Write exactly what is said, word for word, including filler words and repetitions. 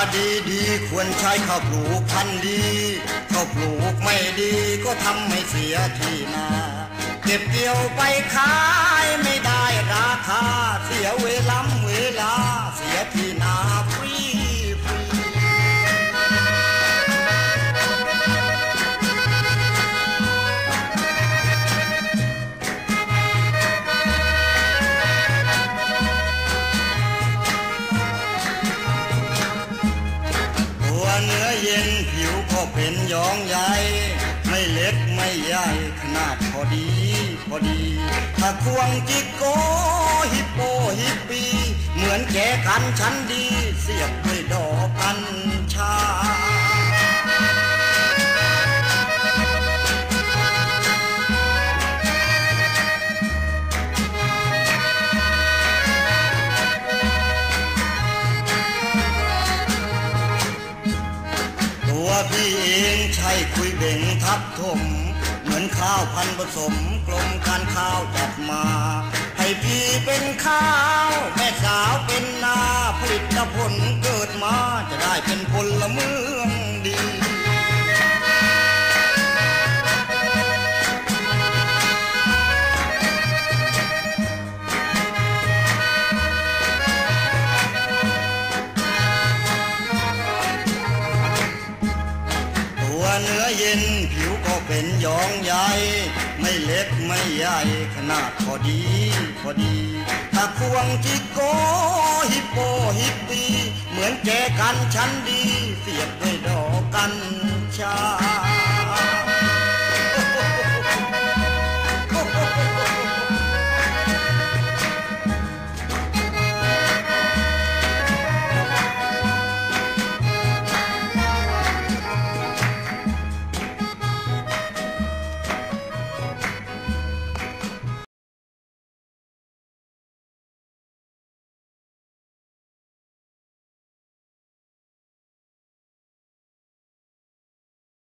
ดีดีควรใช้ข้าวปลูกพันธุ์ดีข้าวปลูกไม่ดีก็ทำให้เสียที่นาเก็บเกี่ยวไปขายไม่ได้ราคาเสียเวลาเวลาเสียที่นาฟรีเย็นผิวก็เป็นยองใหญ่ไม่เล็กไม่ใหญ่ขนาดพอดีพอดีถ้าควงจิกโกฮิปโปฮิปปีเหมือนแกกันชั้นดีเสียบด้วยดอกกัญชาพี่เองใช่คุยเบ่งทับถมเหมือนข้าวพันผสมกลมการข้าวจัดมาให้พี่เป็นข้าวแม่สาวเป็นนาผลิตผลเกิดมาจะได้เป็นพลเมืองดีเนื้อเย็นผิวก็เป็นยองใหญ่ไม่เล็กไม่ใหญ่ขนาดพอดีพอดีถ้าควงจิกโกฮิปโปฮิปปีเหมือนแจกันชั้นดีเสียบด้วยดอกกัญชา